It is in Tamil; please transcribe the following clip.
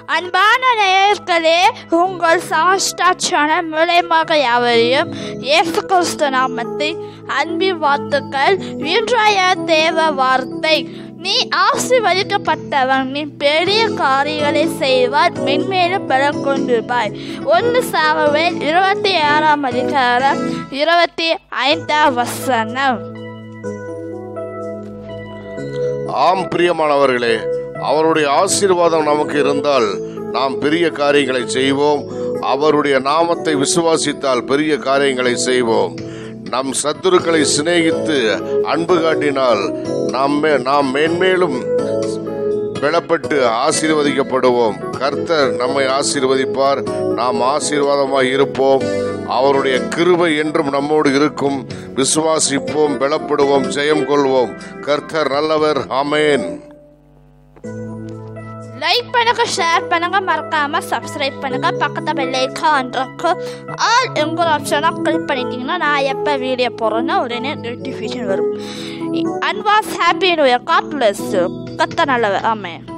அன்பான நேயர்களே, உங்கள் சாஷ்டாட்சான மூலமாக யாவரையும் இயேசு கிறிஸ்து நாமத்தில் அன்பின் வாழ்த்துக்கள். இன்றைய தேவ வார்த்தை: நீ ஆசீர்வதிக்கப்பட்டவன், நீ பெரிய காரியங்களை செய்வார், மென்மேலும் பலம் கொண்டிருப்பாய். 1 சாமுவேல் 27ஆம் அதிகாரம் 25ஆம் வசனம். ஆம் பிரியமானவர்களே, அவருடைய ஆசீர்வாதம் நமக்கு இருந்தால் நாம் பெரிய காரியங்களை செய்வோம். அவருடைய நாமத்தை விசுவாசித்தால் பெரிய காரியங்களை செய்வோம். நம் சத்துருக்களை சிநேகித்து அன்பு காட்டினால் நாம் மேன்மேலும் பலப்பட்டு ஆசீர்வதிக்கப்படுவோம். கர்த்தர் நம்மை ஆசீர்வதிப்பார். நாம் ஆசீர்வாதமாய் இருப்போம். அவருடைய கிருபை என்றும் நம்மோடு இருக்கும். விசுவாசிப்போம், பலப்படுவோம், ஜெயம் கொள்வோம். கர்த்தர் நல்லவர். ஆமென். லைக் பண்ணுங்க, ஷேர் பண்ணுங்க, மறக்காம சப்ஸ்கிரைப் பண்ணுங்க. பக்கத்து பெல் ஐகான் இருக்கு, ஆல் எங்கள் ஆப்ஷனை கிளிக் பண்ணிட்டீங்கன்னா நான் எப்போ வீடியோ போடுறேன்னா உடனே நோட்டிஃபிகேஷன் வரும். அன்வாஸ் happy new year. God bless you. கர்த்தர் நல்லவர். ஆமென்.